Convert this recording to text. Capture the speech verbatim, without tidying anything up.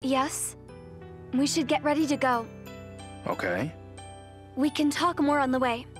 Yes? We should get ready to go. Okay. We can talk more on the way.